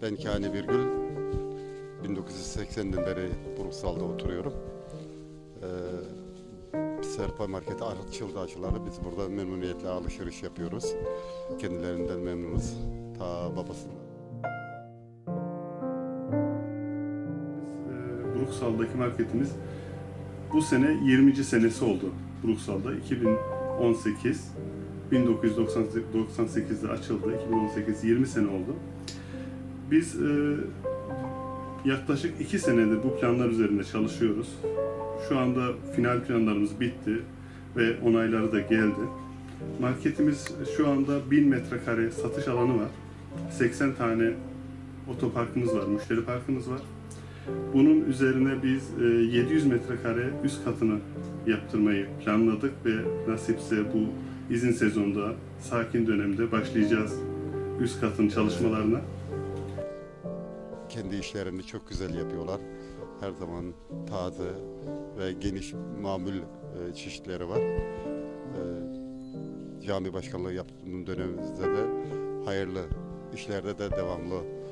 Ben Kani Birgül, 1980'den beri Bruksal'da oturuyorum. Serpa Market açıldı açılalı biz burada memnuniyetle alışveriş yapıyoruz. Kendilerinden memnunuz. Ta babasından. Bruksal'daki marketimiz bu sene 20. senesi oldu Bruksal'da. 1998'de açıldı. 2018 20 sene oldu. Biz yaklaşık 2 senedir bu planlar üzerinde çalışıyoruz. Şu anda final planlarımız bitti ve onayları da geldi. Marketimiz şu anda 1000 metrekare satış alanı var. 80 tane otoparkımız var, müşteri parkımız var. Bunun üzerine biz 700 metrekare üst katını yaptırmayı planladık ve nasipse bu izin sezonunda, sakin dönemde başlayacağız üst katın çalışmalarına. Kendi işlerini çok güzel yapıyorlar. Her zaman taze ve geniş mamul çeşitleri var. Cami başkanlığı yaptığım dönemimizde de hayırlı işlerde de devamlı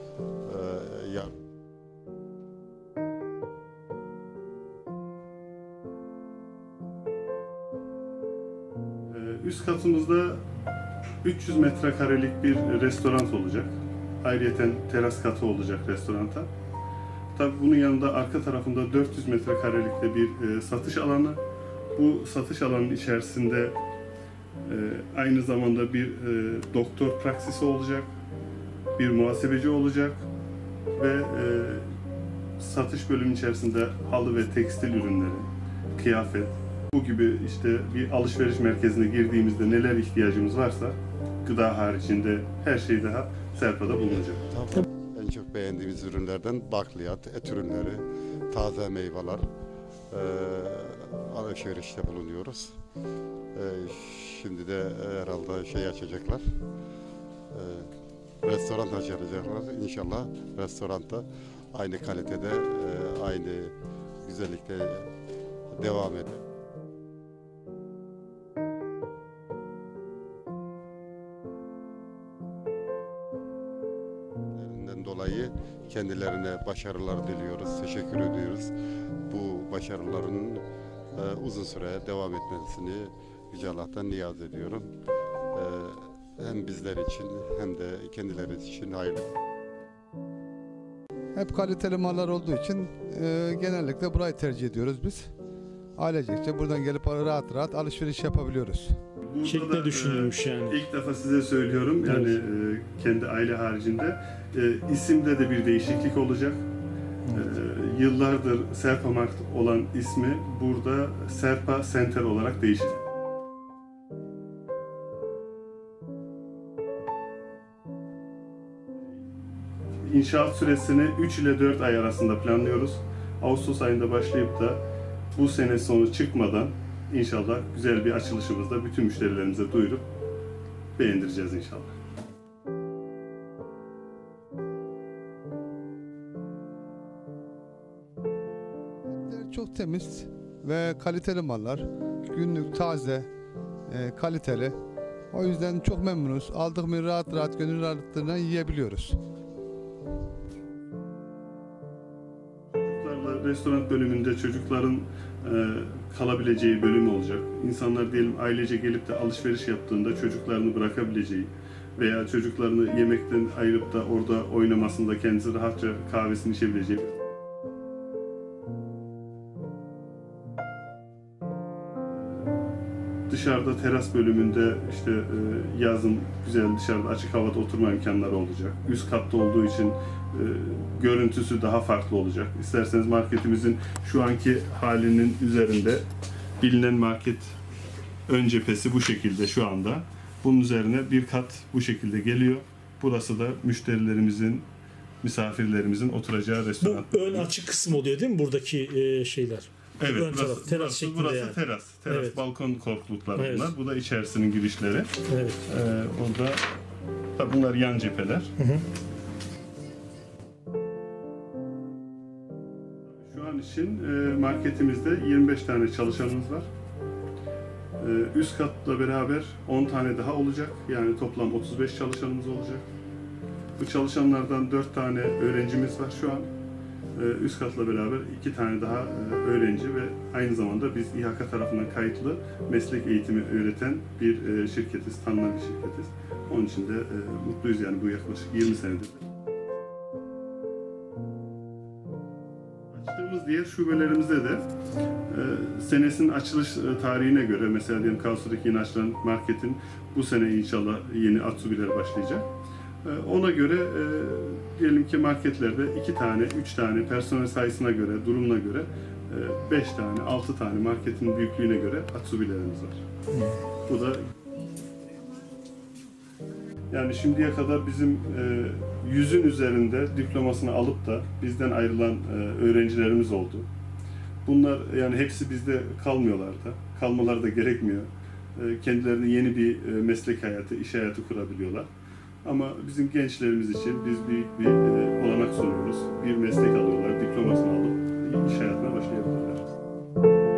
Üst katımızda 300 metrekarelik bir restoran olacak. Ayrıyeten teras katı olacak restoranta. Tabii bunun yanında arka tarafında 400 metrekarelikte bir satış alanı. Bu satış alanının içerisinde aynı zamanda bir doktor praksisi olacak, bir muhasebeci olacak ve satış bölümü içerisinde halı ve tekstil ürünleri, kıyafet, bu gibi işte bir alışveriş merkezine girdiğimizde neler ihtiyacımız varsa gıda haricinde her şey daha Serpa'da bulunacak. Tabii. En çok beğendiğimiz ürünlerden bakliyat, et ürünleri, taze meyveler alışverişte bulunuyoruz. Şimdi de herhalde şey açacaklar, restoran açacaklar. İnşallah restoranda aynı kalitede, aynı güzellikte devam eder. Dolayı kendilerine başarılar diliyoruz, teşekkür ediyoruz. Bu başarıların uzun süre devam etmesini Yüce Allah'tan niyaz ediyorum. Hem bizler için hem de kendileri için hayırlı. Hep kaliteli mallar olduğu için genellikle burayı tercih ediyoruz biz. Ailecekçe buradan gelip rahat rahat alışveriş yapabiliyoruz. Şekle düşünülmüş yani. İlk defa size söylüyorum yani Evet. Kendi aile haricinde isimde de bir değişiklik olacak. Yıllardır Serpa Market olan ismi burada Serpa Center olarak değişecek. İnşaat süresini 3 ile 4 ay arasında planlıyoruz. Ağustos ayında başlayıp da bu sene sonu çıkmadan İnşallah güzel bir açılışımızda bütün müşterilerimize duyurup beğendireceğiz inşallah. Çok temiz ve kaliteli mallar. Günlük, taze, kaliteli. O yüzden çok memnunuz. Aldık mı rahat rahat gönül rahatlığıyla yiyebiliyoruz. Restoran bölümünde çocukların kalabileceği bölüm olacak. İnsanlar diyelim ailece gelip de alışveriş yaptığında çocuklarını bırakabileceği veya çocuklarını yemekten ayırıp da orada oynamasında kendisi rahatça kahvesini içebileceği. Dışarıda teras bölümünde işte yazın güzel dışarıda açık havada oturma imkanları olacak. Üst katta olduğu için görüntüsü daha farklı olacak. İsterseniz marketimizin şu anki halinin üzerinde bilinen market ön cephesi bu şekilde şu anda. Bunun üzerine bir kat bu şekilde geliyor. Burası da müşterilerimizin, misafirlerimizin oturacağı restoran. Bu ön açık kısım oluyor değil mi buradaki şeyler? Evet, ön burası, taraf, teras şeklinde burası yani. teras. Evet. Balkon korkulukları Evet. bunlar. Bu da içerisinin girişleri. Evet. Orada tabii bunlar yan cepheler. Hı. Şu an için marketimizde 25 tane çalışanımız var. Üst katla beraber 10 tane daha olacak. Yani toplam 35 çalışanımız olacak. Bu çalışanlardan 4 tane öğrencimiz var şu an. Üst katla beraber 2 tane daha öğrenci ve aynı zamanda biz İHK tarafından kayıtlı meslek eğitimi öğreten bir şirketiz, tanınan bir şirketiz. Onun için de mutluyuz yani bu yaklaşık 20 senedir. Açtığımız diğer şubelerimizde de senesinin açılış tarihine göre, mesela diyelim Karsu'daki yeni açılan marketin bu sene inşallah yeni atsubiler başlayacak. Ona göre diyelim ki marketlerde 2 tane, 3 tane personel sayısına göre, durumuna göre 5 tane, 6 tane marketin büyüklüğüne göre atsubilerimiz var. Bu da yani şimdiye kadar bizim 100'ün üzerinde diplomasını alıp da bizden ayrılan öğrencilerimiz oldu. Bunlar yani hepsi bizde kalmıyorlar da, kalmaları da gerekmiyor. Kendilerine yeni bir meslek hayatı, iş hayatı kurabiliyorlar. Ama bizim gençlerimiz için biz büyük bir olanak sunuyoruz. Bir meslek alıyorlar, diplomasını alıp iş hayatına başlayabilirler.